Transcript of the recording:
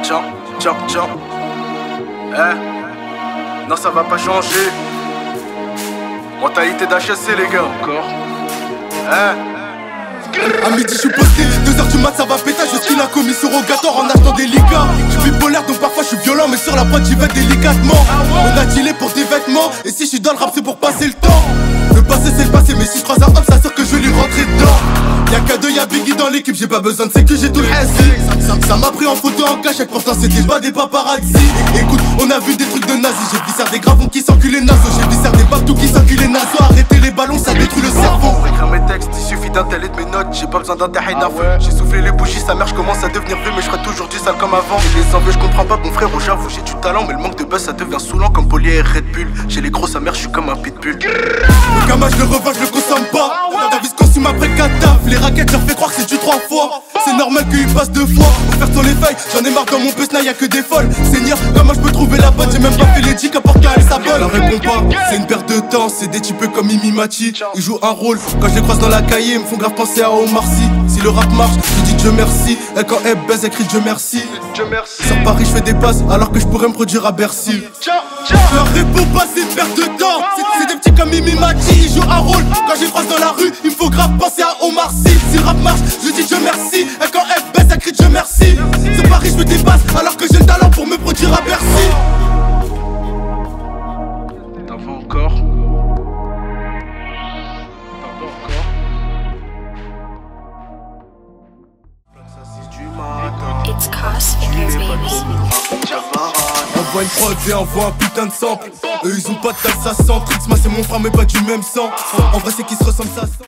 Tiens. Non, ça va pas changer. Mentalité d'HSC, les gars. Encore. À midi je suis posté, 2h du mat ça va péter. Je suis la commission rogatoire en achetant des ligas. Je suis bipolaire donc parfois je suis violent, mais sur la prod j'y vais délicatement. On a dealé pour des vêtements, et si je suis dans le rap c'est pour passer le temps. Le passé c'est le passé, mais si je croise un homme ça sûr que je vais lui rentrer dedans. Y'a K2, y'a Biggie dans l'équipe, j'ai pas besoin de sécu, j'ai tout le SI. Ça m'a pris en photo en cachette, pourtant c'était pas des paparazzi. Écoute, on a vu des trucs de nazis, j'ai viscère des gravons qui s'enculent les nasos. J'ai viscère des partout qui s'enculent les nasos. Arrêtez les ballons, ça détruit le cerveau. Pour écrire mes textes, il suffit d'un tel et de mes notes. J'ai pas besoin d'un tahin à feu. J'ai soufflé les bougies, sa mère, je commence à devenir vieux, mais je ferai toujours du sale comme avant. Et les envieux, je comprends pas, mon frère, j'avoue, j'ai du talent, mais le manque de buzz ça devient saoulant comme Poly et Red Bull. J'ai les gros, sa mère, je suis comme un pitbull. Le gamin, je le revends, je le consomme pas. La vie se consume après 4 taf. Les raquettes, j'en fais croire que c'est du 3 fois. C'est normal qu'il passe 2 fois. Pour faire sur les feuilles, j'en ai marre dans mon pesna, y'a que des folles. Seigneur, comment je peux trouver la bonne? J'ai même pas fait les dicks à part qu'elle s'abonne. Elle répond pas, c'est une perte de temps. C'est des types comme Mimi Mati. Ils jouent un rôle, quand je les croise dans la cahier, ils me font grave penser à Omar Sy. Si le rap marche, je dis Dieu merci. Et quand elle baise, elle crie Dieu merci. Sur Paris, je fais des passes alors que je pourrais me produire à Bercy. Je leur réponds pas, c'est une perte de temps. C'est des petits comme Mimi Mati, ils jouent un rôle. Quand je les croise dans la rue, il me faut grave penser à Omar Sy. Si le rap marche, je dis Dieu merci. Et quand elle baisse, elle crie Dieu merci. Sur Paris, je fais des passes alors que j'ai le talent pour me produire à Bercy. T'en veux encore? It's Crossfinger, baby. Envoie une prod et envoie un putain de sample. Eux ils ont pas de tasse, ça sent tricks. Moi c'est mon frère mais pas du même sang. En vrai c'est qu'ils se ressemblent, ça sent.